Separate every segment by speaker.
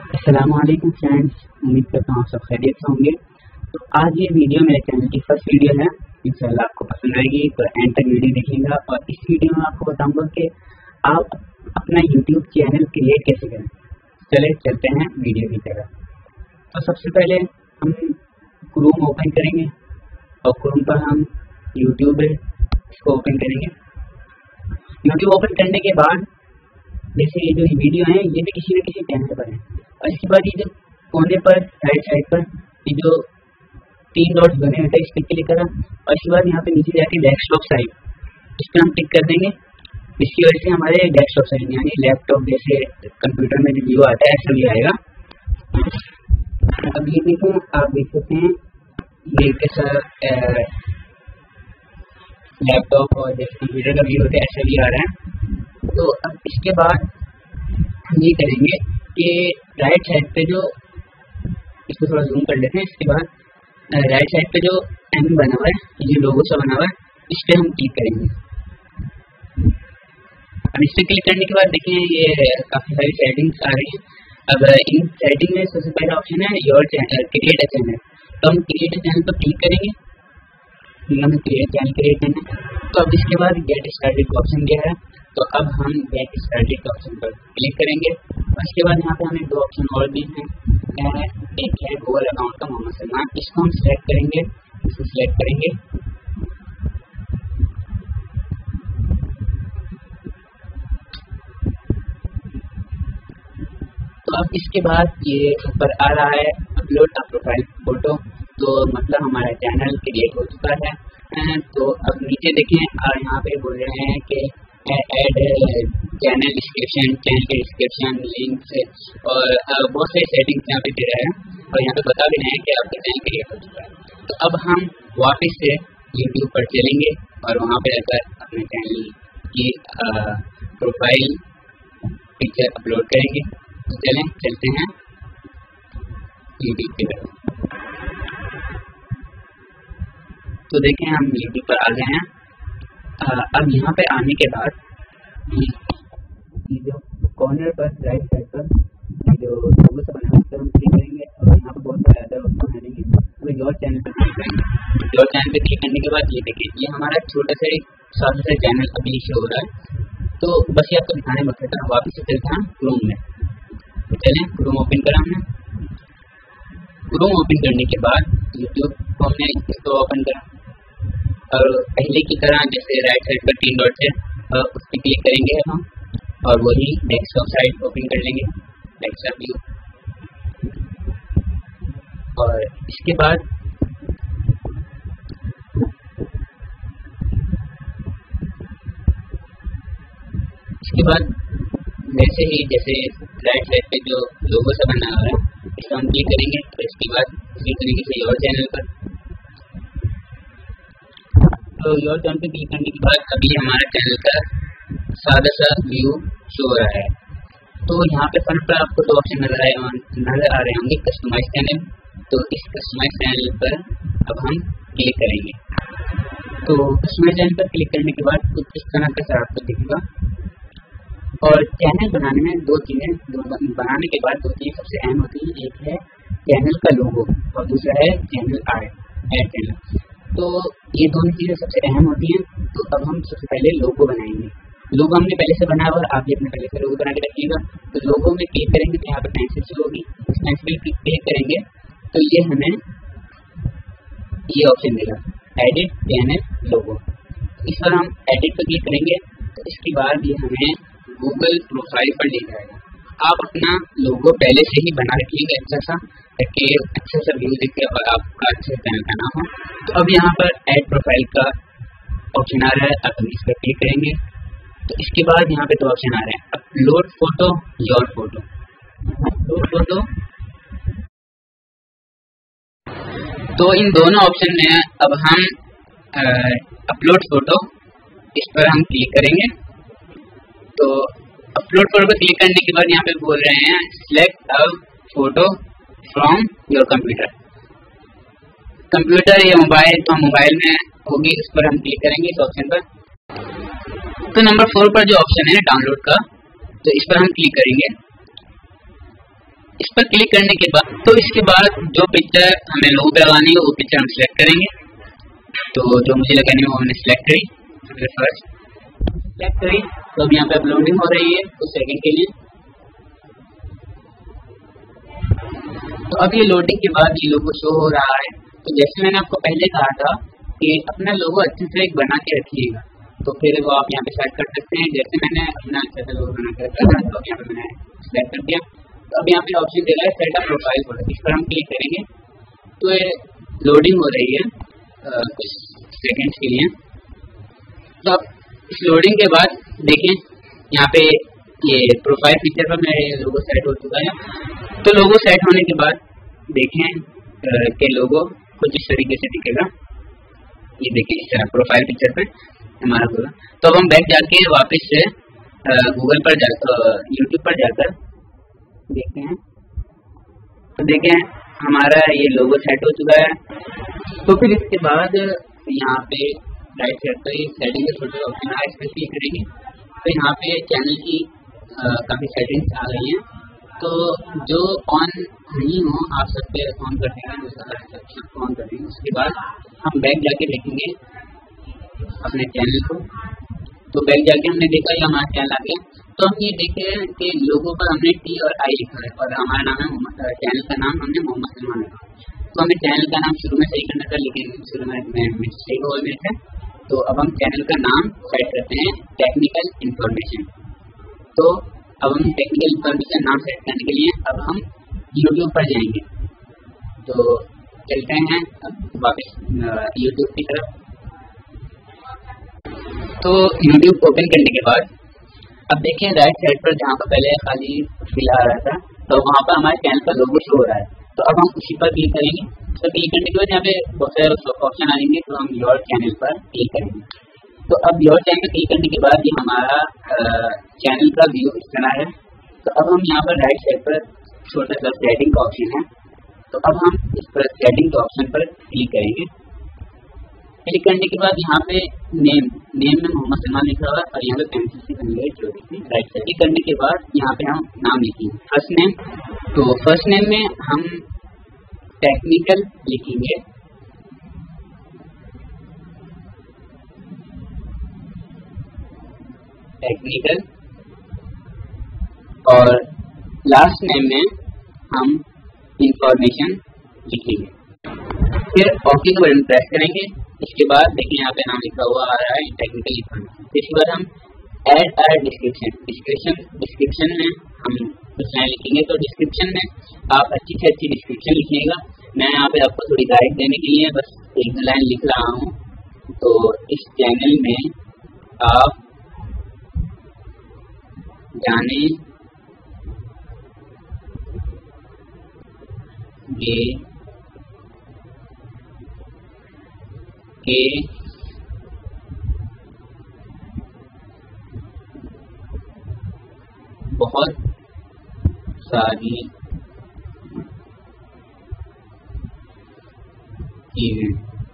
Speaker 1: अस्सलामुअलैकुम फ्रेंड्स, उम्मीद करता हूँ आप सब खैरियत से होंगे। तो आज ये वीडियो मेरे चैनल की फर्स्ट वीडियो है, इंशाल्लाह आपको पसंद आएगी। तो एंड तक वीडियो देखिएगा और इस वीडियो में आपको बताऊंगा कि आप अपना यूट्यूब चैनल क्रिएट कैसे करें। चले चलते हैं वीडियो की तरफ। तो सबसे पहले हम क्रोम ओपन करेंगे और क्रोम पर हम यूट्यूब इसको ओपन करेंगे। यूट्यूब ओपन करने के बाद जैसे ये जो वीडियो है ये भी किसी न किसी चैनल पर है, और इसके बाद ये जो कोने पर राइट साइड पर ये जो 3 डॉट्स बने होते हैं इस पर क्लिक करा, और इसके बाद यहाँ पे नीचे जाके डेस्कटॉप साइट इस पर हम टिक कर देंगे। इसकी वजह से हमारे डेस्कटॉप साइट यानी लैपटॉप जैसे कंप्यूटर में जो व्यू आता है ऐसा भी आएगा। अब ये देखें, आप देख सकते हैं ये कैसा लैपटॉप और जैसे कंप्यूटर का व्यू होता है ऐसा भी आ रहा है। तो अब इसके बाद हम ये करेंगे कि राइट साइड पे जो इसको थोड़ा जूम कर लेते हैं। इसके बाद राइट साइड पे जो एम बना हुआ है, जो लोगो सा बना हुआ है, इस पर हम क्लिक करेंगे। अब इस पर क्लिक करने के बाद देखिए ये काफ़ी सारी सेटिंग्स आ रही है। अब इन सेटिंग में सबसे पहला ऑप्शन है your channel, create a channel. तो हम क्रिएट अ चैनल पर क्लिक करेंगे। हमें क्रिएट चैनल क्रिएट करना है। तो अब इसके बाद गेट स्टार्टेड का ऑप्शन गया है, तो अब हम गेट स्टार्टेड के ऑप्शन पर क्लिक करेंगे। और इसके बाद यहाँ पे हमें 2 ऑप्शन और भी हैं। एक है गूगल अकाउंट का मोहम्मद सलमान, इसको हम सिलेक्ट करेंगे, इसको सिलेक्ट करेंगे। तो अब इसके बाद ये ऊपर आ रहा है अपलोड अ प्रोफाइल फोटो, तो मतलब हमारा चैनल क्रिएट हो चुका है। तो अब नीचे देखें यहाँ पे बोल रहे हैं कि ऐड चैनल डिस्क्रिप्शन, चैनल के डिस्क्रिप्शन, लिंक्स और बहुत सारी सेटिंग्स यहाँ पे दे रहे हैं, और यहाँ पे बता भी रहे हैं कि आपका चैनल क्रिएट हो चुका है। तो अब हम वापस से यूट्यूब पर चलेंगे और वहाँ पे जाकर अपने चैनल की प्रोफाइल पिक्चर अपलोड करेंगे। तो चलें चलते हैं यूट्यूब की तरफ। तो देखें हम यूट्यूब पर आ गए हैं। अब यहाँ पे आने के बाद ये जो कॉर्नर पर राइट साइड पर जो लोगो से बना है उस पर हम क्लिक करेंगे, और यहाँ पर बहुत सारे अदर ऑप्शन आएंगे। तो योर चैनल पर क्लिक करेंगे। योर चैनल पर क्लिक करने के बाद ये देखिए ये हमारा छोटा सा सादा सा चैनल अभी शो हो रहा है। तो बस ये आपको दिखाने मत करता, वापस से चलते हैं क्रोम में। तो चलें क्रोम ओपन करा हमने। क्रोम ओपन करने के बाद यूट्यूब को हमने इसको ओपन करा, और पहले की तरह जैसे राइट साइड पर 3 डॉट है उस पर क्लिक करेंगे हम, और वही डेस्कटॉप साइट ओपन कर लेंगे, डेस्कटॉप व्यू। और इसके बाद वैसे ही जैसे राइट साइड पे जो लोगो सा बना हुआ है इसको हम क्लिक करेंगे। तो इसके बाद इसी तरीके से योर चैनल पर, तो योर चैनल पे क्लिक करने के बाद अभी हमारा चैनल का सादा सा व्यू शो हो रहा है। तो यहाँ पे फ्रंट पर आपको 2 ऑप्शन नजर आ रहे होंगे, कस्टमाइज चैनल। तो इस कस्टमाइज चैनल पर अब हम क्लिक करेंगे। तो कस्टमाइज चैनल पर क्लिक करने के बाद कुछ इस तरह का आपको दिखेगा। और चैनल बनाने में 2 चीज़ें बनाने के बाद 2 चीज़ें सबसे अहम होती है। एक है चैनल का लोगो और दूसरा है चैनल ऐड चैनल। तो ये दोनों चीज़ें सबसे अहम होती हैं। तो अब हम सबसे पहले लोगो बनाएंगे। लोगो हमने पहले से बनाया हुआ, आप भी अपने पहले से लोगो बना के रखिएगा। तो लोगो में क्लिक करेंगे तो यहाँ पर पेंसिल शुरू होगी, उस पेंसिल पर क्लिक करेंगे तो ये हमें ये ऑप्शन देगा एडिट चैनल लोगो। इस पर हम एडिट पर क्लिक करेंगे तो इसके बाद ये हमें गूगल प्रोफाइल पर ले जाएगा। आप अपना लोगो पहले से ही बना रखिएगा अच्छा सा, ताकि अच्छा सा व्यू दिखे और आपका अच्छा चैनल का नाम हो। तो अब यहाँ पर ऐड प्रोफाइल का ऑप्शन आ रहा है, अब हम इस पर क्लिक करेंगे। तो इसके बाद यहाँ पे 2 ऑप्शन आ रहे हैं, upload photo, your photo. Upload photo, तो इन दोनों ऑप्शन में अब हम अपलोड फोटो इस पर हम क्लिक करेंगे। तो अपलोड फोटो पर क्लिक करने के बाद यहाँ पे बोल रहे हैं select a photo from your computer या मोबाइल। तो मोबाइल में होगी, उस पर हम क्लिक करेंगे इस ऑप्शन पर। तो नंबर 4 पर जो ऑप्शन है डाउनलोड का, तो इस पर हम क्लिक करेंगे। इस पर क्लिक करने के बाद तो इसके बाद जो पिक्चर हमें लोगो पे लगानी है वो पिक्चर हम सिलेक्ट करेंगे। तो जो मुझे लगानी है वो हमने सिलेक्ट करी, फर्स्ट सिलेक्ट करी। तो अब यहाँ पे अपलोडिंग हो रही है कुछ सेकंड के लिए। तो अब ये लोडिंग के बाद ये लोगो शो हो रहा है। तो जैसे मैंने आपको पहले कहा था कि अपना लोगो अच्छे से एक बना के रखिएगा, तो फिर वो आप यहाँ पे सेट कर सकते हैं। जैसे मैंने अपना अच्छा सा लोगो बना कर रखा था, तो यहाँ पे मैंने सेलेक्ट कर दिया। तो अब यहाँ पे ऑप्शन दे रहा है सेट अप प्रोफाइल फोटो, इस पर हम क्लिक करेंगे। तो ये लोडिंग हो रही है कुछ सेकंड्स के लिए। तो अब इस लोडिंग के बाद देखें यहाँ पे ये प्रोफाइल पिक्चर पर मेरे लोगो सेट हो चुका है। तो लोगो सेट होने के बाद देखें कि लोगो कुछ इस तरीके से दिखेगा। ये देखें इस तरह प्रोफाइल पिक्चर पे हमारा होगा। तो अब हम बैक जाके वापस से गूगल पर यूट्यूब पर जाकर देखते हैं। तो देखें हमारा ये लोगो सेट हो चुका है। तो फिर इसके बाद यहाँ पे राइट साइड पर सेटिंग के छोटे ऑप्शन है, इस पर क्लिक करेंगे। तो यहाँ पे चैनल की काफ़ी सेटिंग्स आ गई हैं। तो जो ऑन नहीं हो आप सब पे ऑन कर देंगे, ऑन कर देंगे। उसके बाद हम बैक जाके देखेंगे अपने चैनल को। तो बैक जाके हमने देखा ये हमारा चैनल आ गया। तो हम ये देखे कि लोगों पर हमने टी और आई लिखा है और हमारा नाम है चैनल का नाम हमने मोहम्मद सलमान लिखा। तो हमें चैनल का नाम शुरू में सही करना था, लेकिन शुरू में सही हो गया था। तो अब हम चैनल का नाम सेट करते हैं टेक्निकल इन्फॉर्मेशन। तो अब हम टेक्निकल इन्फॉर्मेशन नाम सेट करने के लिए अब हम यूट्यूब पर जाएंगे। तो चलते हैं वापस यूट्यूब की तरफ। तो यूट्यूब ओपन करने के बाद अब देखें राइट साइड पर जहाँ पर पहले खाली फिल आ रहा था, तो वहाँ पर हमारे चैनल का लोगो शो हो रहा है। तो अब हम उसी पर क्लिक करेंगे। तो क्लिक करने के बाद यहाँ पे बहुत सारे ऑप्शन आएंगे। तो हम योर चैनल पर क्लिक करेंगे। तो अब योर चैनल क्लिक करने के बाद ये हमारा चैनल का व्यू इस तरह है। तो अब हम यहाँ पर राइट साइड पर छोटा सा सेटिंग का ऑप्शन है। तो अब हम इस पर सेटिंग के ऑप्शन पर क्लिक करेंगे। क्लिक करने के बाद यहाँ पे नेम में मोहम्मद सलमान लिखा हुआ है और यहाँ पे पेंसिल से बनी हुई छोटी सी राइट साइड। क्लिक करने के बाद यहाँ पे हम नाम लिखेंगे फर्स्ट नेम। तो फर्स्ट नेम में हम टेक्निकल लिखेंगे। टेक्निकल और लास्ट नेम में हम इंफॉर्मेशन लिखेंगे। फिर ओके का बटन प्रेस करेंगे। इसके बाद देखिए यहाँ पे नाम लिखा हुआ आ रहा है टेक्निकल इन्फॉर्मेशन। इसके बाद हम ऐड अ डिस्क्रिप्शन में हम कुछ लाइन लिखेंगे। तो डिस्क्रिप्शन में आप अच्छी से अच्छी डिस्क्रिप्शन लिखिएगा। मैं यहाँ पे आपको थोड़ी गाइड देने के लिए बस एक लाइन लिख रहा हूँ। तो इस चैनल में आप जाने के बहुत सारी चीजें।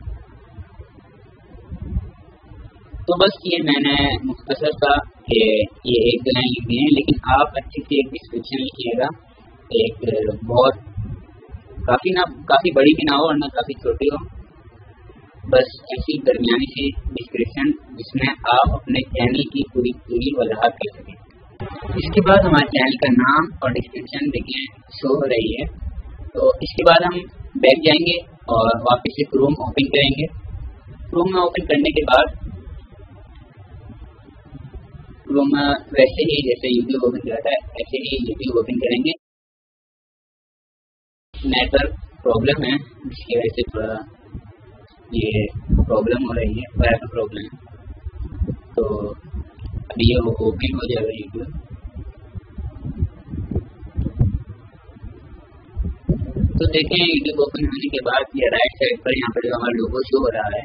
Speaker 1: तो बस ये मैंने मुख्तसर सा कि ये एक दो लाइन लिख दी है, लेकिन आप अच्छी सी एक डिस्क्रिप्शन लिखिएगा। एक बहुत काफ़ी बड़ी भी ना हो और ना काफ़ी छोटी हो, बस ऐसी दरमियानी सी डिस्क्रिप्शन जिसमें आप अपने चैनल की पूरी वजाहत कर सकें। इसके बाद हमारे चैनल का नाम और डिस्क्रिप्शन देखिए शो हो रही है। तो इसके बाद हम बैक जाएंगे और वापस से क्रोम ओपन करेंगे। क्रोम में ओपन करने के बाद क्रोम वैसे ही जैसे यूट्यूब ओपन करता है ऐसे ही यूट्यूब ओपन करेंगे। नेटवर्क प्रॉब्लम है जिसकी वजह से थोड़ा ये प्रॉब्लम हो रही है, वायरल प्रॉब्लम है। तो अभी ये ओपन हो जाएगा यूट्यूब। तो देखें यूट्यूब ओपन होने के बाद ये राइट साइड पर यहाँ पर जो हमारा लोगो शो हो रहा है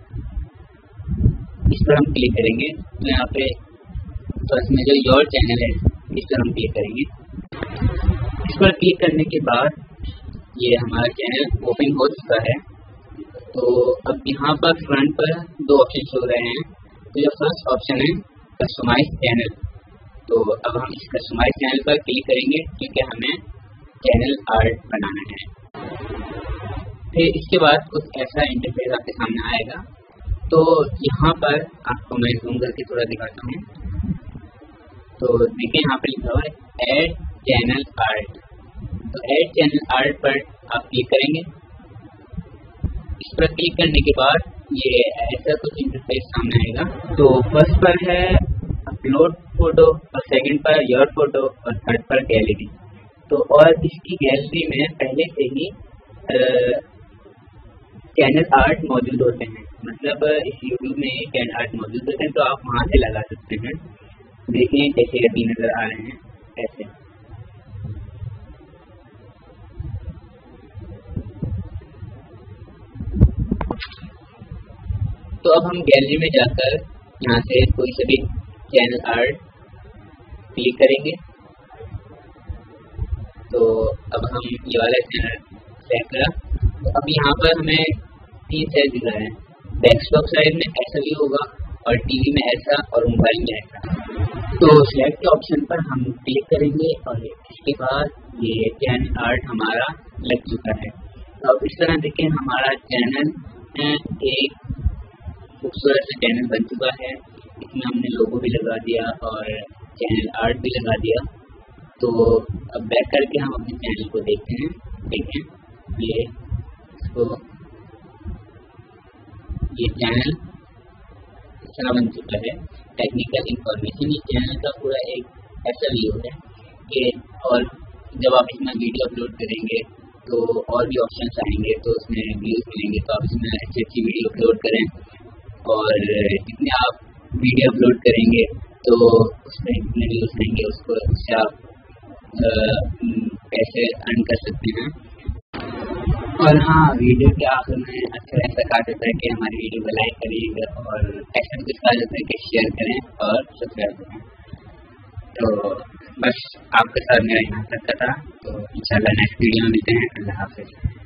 Speaker 1: इस पर हम क्लिक करेंगे। तो यहाँ पे फर्स्ट में जो योर चैनल है इस पर हम क्लिक करेंगे। इस पर क्लिक करने के बाद ये हमारा चैनल ओपन हो चुका है। तो अब यहाँ पर फ्रंट पर दो ऑप्शन हो रहे हैं। तो जो फर्स्ट ऑप्शन है कस्टमाइज चैनल, तो अब हम इस कस्टमाइज चैनल पर क्लिक करेंगे क्योंकि हमें चैनल चैनल आर्ट बनाना है। फिर इसके बाद कुछ ऐसा इंटरफेस आपके सामने आएगा। तो यहाँ पर आपको मैं जूम करके थोड़ा दिखाता हूँ। तो देखिए यहाँ पर लिखा हुआ है ऐड चैनल आर्ट। तो ऐड चैनल आर्ट पर आप क्लिक करेंगे। इस पर क्लिक करने के बाद ये ऐसा कुछ इंटरफेस सामने आएगा। तो फर्स्ट पर है अपलोड फोटो, और सेकंड पर योर फोटो, और थर्ड पर गैलरी। तो और इसकी गैलरी में पहले से ही चैनल आर्ट मौजूद होते हैं, मतलब इस यूट्यूब में चैनल आर्ट मौजूद होते हैं, तो आप वहाँ से लगा सकते हैं। देखिए जैसे अभी नजर आ रहे हैं ऐसे। तो अब हम गैलरी में जाकर यहाँ से कोई सभी चैनल आर्ट क्लिक करेंगे। तो अब हम ये वाला चैनल सेलेक्ट करा। तो अब यहाँ पर हमें 3 साइज दिख रहा है। डेस्कटॉप साइज में ऐसा भी होगा, और टीवी में ऐसा, और मोबाइल में ऐसा। तो सिलेक्ट के ऑप्शन पर हम क्लिक करेंगे, और इसके बाद ये चैनल आर्ट हमारा लग चुका है। तो अब इस तरह देखिए हमारा चैनल एक खूबसूरत सा चैनल बन चुका है। इसमें हमने लोगो भी लगा दिया और चैनल आर्ट भी लगा दिया। तो अब बैक करके हम अपने चैनल को देखते हैं। देखें ये तो ये चैनल अच्छा बन चुका है। टेक्निकल इंफॉर्मेशन, ये चैनल का पूरा एक ऐसा व्यू है कि, और जब आप इसमें वीडियो अपलोड करेंगे तो और भी ऑप्शंस आएंगे, तो उसमें व्यूज मिलेंगे। तो आप इसमें अच्छी अच्छी वीडियो अपलोड करें, और जितने आप वीडियो अपलोड करेंगे तो उसमें जितने व्यूज आएंगे उसको उससे आप पैसे अर्न कर सकते हैं। और हाँ, वीडियो के आखिर में अक्सर ऐसा कहा जाता है कि हमारी वीडियो को लाइक करिएगा, और ऐसा भी कुछ कहा जाता है कि शेयर करें और सब्सक्राइब करें। तो बस आपके साथ मेरा यहाँ तक का था। तो इंशाल्लाह नेक्स्ट वीडियो में मिलते हैं। अल्लाह हाफिज़।